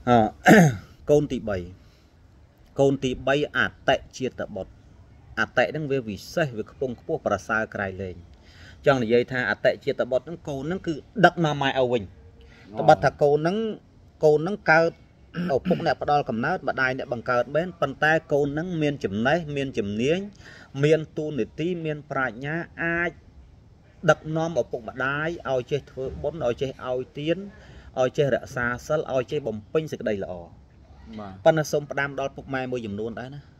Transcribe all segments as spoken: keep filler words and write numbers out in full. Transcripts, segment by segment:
côn tị bảy côn tị bảy ạt tệ chia tập bột ạt tệ đang về vì xây về công quốc và sao cài lên trong này dây tha ạt tệ chia tập bột nó côn nó cứ đắc mà mai ao bình tập bát thà côn nó côn nó cao ở phúc này bắt đầu cầm nát mà đai này bằng cờ bên bàn tay côn nó miên chấm đấy miên chấm niếng miên tu nỉ tí miên prai nhá ai đặt nom ở phúc mà đai ao chơi thưa bốn ao chơi ao tiến ao chơi rạ xa sල් ao chơi bồng pin sự đây là ỏ pan là sông đam đo phúc mai môi dùm luôn đấy nè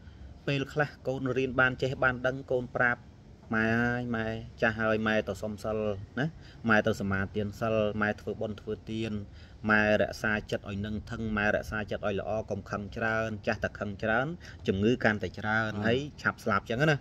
pel khla côn riêng ban chơi ban đăng côn prap mai mai cha hơi mai tàu sông sl nè mai tàu sầm tiền sl mai thưa bốn thưa tiền mai rạ xa chật ỏi nâng thân mai rạ xa chật ỏi lọ cùng khăn trơn cha tật khăn trơn chừng ngư can tại trơn thấy chạp slap chẳng nè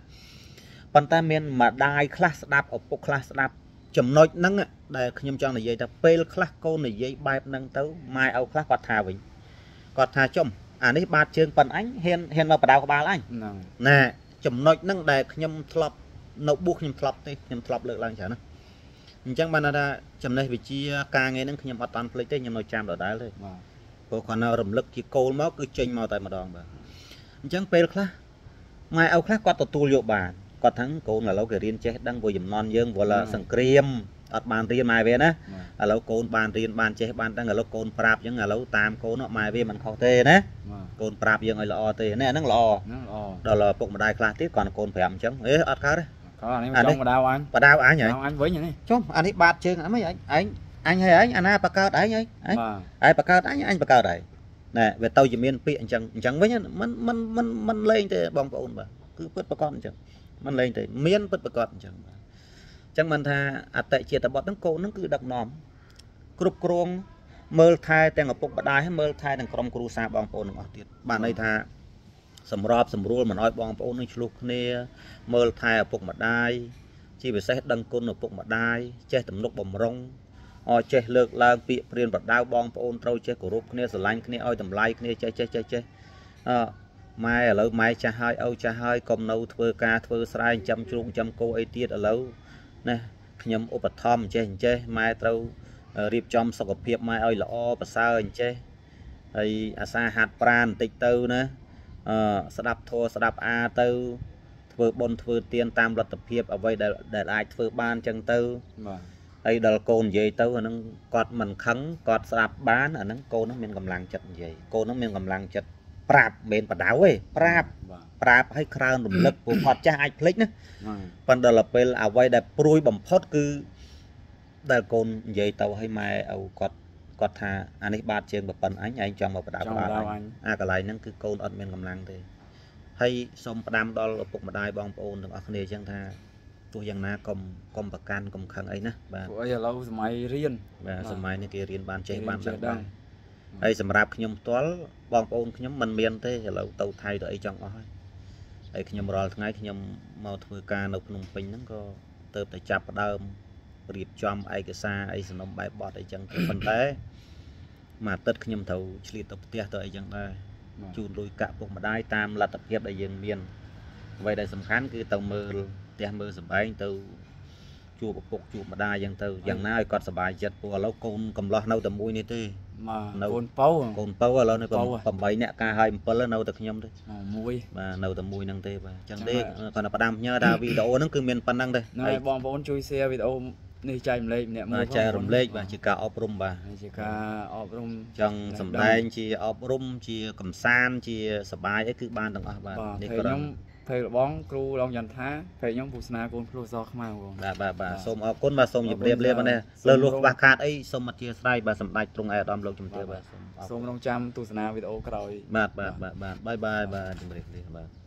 bàn tay miền mà đai class đạp ở bộ class đạp chấm nói nâng để nhâm trong này dây ta pel class cô này dây bài nâng tới mai âu class quạt thà vĩnh quạt thà chôm àនេះបាទជើងប៉ុនអញហ៊ានហ៊ានមកបដៅក្បាលអញណែចំណុចហ្នឹងដែលខ្ញុំធ្លាប់នៅបួសខ្ញុំធ្លាប់ទេខ្ញុំធ្លាប់លើកឡើងច្រើនណាអញ្ចឹងបានថាចំណេះវិជ្ជាការងារហ្នឹងខ្ញុំអត់តាន់ភ្លេចទេខ្ញុំនៅចាំដដែលទេព្រោះគាត់នៅរំលឹកជាគោលមកគឺចេញមកតែម្ដងបាទអញ្ចឹងពេលខ្លះម៉ែឪខ្លះគាត់ទទួលយកបានគាត់ថាកូនឥឡូវគេរៀនចេះដឹងព្រោះចំនួនយើងព្រោះសង្គ្រាមអត់បានរៀនម៉ែវាណាឥឡូវកូនបានរៀនបានចេះបានដឹងឥឡូវកូនប្រាប់អញ្ចឹងឥឡូវតាមកូនម៉ែវាមិនខុសទេណាកូនប្រាប់យើងឲ្យល្អទេនេះអាហ្នឹងល្អដល់ពុកម្ដាយខ្លះទៀតគាត់កូនប្រាប់អញ្ចឹងអេអត់កើតទេអានេះបដៅអញបដៅអញហើយអញវិញនេះចុះអានេះបាតជើងអីអញអញអញហើយអញអាណាបកើតអញហើយអញហើយបកើតអញអញបកើតហើយណែវាទៅជាមានពាក្យអញ្ចឹងអញ្ចឹងវិញមិនមិនមិនមិនលេងទេបងប្អូនបាទគឺពិតប្រកបអញ្ចឹងមិនលេងទេមានពិតប្រកបអញ្ចឹងបាទអញ្ចឹងមិនថាអតិជាតបតហ្នឹងកូនហ្នឹងគឺដឹកនាំគ្រប់គ្រងមើលថែទាំងឪពុកម្ដាយហើយមើលថែទាំងក្រុមគ្រួសារបងប្អូនទាំងអស់ទៀតបានន័យថាសម្របសម្រួលមិនឲ្យបងប្អូននឹងឆ្លោះគ្នាមើលថែឪពុកម្ដាយជាពិសេសដឹងគុណឪពុកម្ដាយចេះទំនុកបំរុងអោចេះលើកឡើងពាក្យព្រានប្រដៅបងប្អូនត្រូវចេះគោរពគ្នាស្រឡាញ់គ្នាឲ្យតម្លៃគ្នាចេះចេះចេះចេះអឺម៉ែឥឡូវម៉ែចាស់ហើយឪចាស់ហើយកុំនៅធ្វើការធ្វើស្រែចាំជ្រូកចាំគោអីទៀតឥឡូវណាខ្ញុំឧបត្ថម្ភចេះចេះម៉ែត្រូវរៀបចំសុខភាពម៉ែឲ្យល្អប្រសើរអញ្ចេះហើយអាសាហាត់ប្រាណបន្តិចទៅណាអឺស្ដាប់ធម៌ស្ដាប់អាទៅធ្វើបុណ្យធ្វើទានតាមលទ្ធភាពអ្វីដែលដែលអាចធ្វើបានចឹងទៅបាទហើយដល់កូននិយាយទៅអាហ្នឹងគាត់មិនខឹងគាត់ស្ដាប់បានអាហ្នឹងកូនហ្នឹងមានកម្លាំងចិត្តនិយាយកូនហ្នឹងមានកម្លាំងចិត្តប្រាប់មិនបដៅទេប្រាប់ប្រាប់ឲ្យក្រើនរំលឹកព្រោះគាត់ចាស់អាចភ្លេចណាប៉ុន្តែដល់ពេលអ្វីដែលព្រួយបំផុតគឺដែលកូននិយាយទៅឲ្យម៉ែឪគាត់គាត់ថាអានេះបាតជើងប្រពន្ធអញឯងចង់មកបដៅក្បាលអញអាកន្លែងហ្នឹងគឺកូនអត់មានកម្លាំងទេហើយសូមផ្ដាំដល់ឪពុកម្ដាយបងប្អូនទាំងអស់គ្នាអញ្ចឹងថាទោះយ៉ាងណាកុំកុំប្រកាន់កុំខឹងអីណាបាទព្រោះអីឥឡូវសម័យរៀនបាទសម័យនេះគេរៀនបានចេះបានដឹងបានហើយសម្រាប់ខ្ញុំផ្ទាល់បងប្អូនខ្ញុំមិនមានទេឥឡូវទៅថៃទៅអីចង់អស់ហើយហើយខ្ញុំរាល់ថ្ងៃខ្ញុំមកធ្វើការនៅភ្នំពេញហ្នឹងក៏ទៅតែចាប់ផ្ដើមរៀបចំឯកសារអីសំណុំបែបបត់អីចឹងទៅប៉ុន្តែមួយអាទិត្យខ្ញុំត្រូវឆ្លៀតទៅផ្ទះទៅអីចឹងដែរជូនលុយកាក់ពុកម្ដាយតាមលទ្ធភាពដែលយើងមានអ្វីដែលសំខាន់គឺទៅមើលផ្ទះមើលសម្បែងទៅជួបឪពុកជួបម្ដាយចឹងទៅយ៉ាងណាឲ្យគាត់សប្បាយចិត្តព្រោះឥឡូវកូនកំឡោះនៅតែមួយនេះទេនៅកូនពៅកូនពៅឥឡូវនេះប្រាំអ្នកការហើយbảyនៅតែខ្ញុំទេមួយបាទនៅតែមួយហ្នឹងទេបាទអញ្ចឹងទេគាត់ទៅផ្ដាំញើថាវីដេអូហ្នឹងគឺមានប៉ុណ្ណឹងទេហើយបងប្អូនជួយ share វីដេអូនេះចែករំលែកម្នាក់មួយចែករំលែកបាទជាការអប់រំបាទជាការអប់រំចង់សម្ដែងជាអប់រំជាកំសាន្តជាសប្បាយអីគឺបានទាំងអស់បាទនេះខ្ញុំភ័យបងគ្រូឡងចន្ទថាភ័យខ្ញុំពុស្នាកូនភ្លោះសខ្មែរបងបាទបាទបាទសូមអរគុណបាទសូមជម្រាបលាបាទនេះលើលួសខ្វះខាតអីសូមអធិស្ឋានបាទសម្ដេចទ្រង់ឯកឧត្តមលោកជំទាវបាទសូមសូមរងចាំទស្សនាវីដេអូក្រោយបាទបាទបាទបាទបាយបាយបាទជម្រាបលាបាទ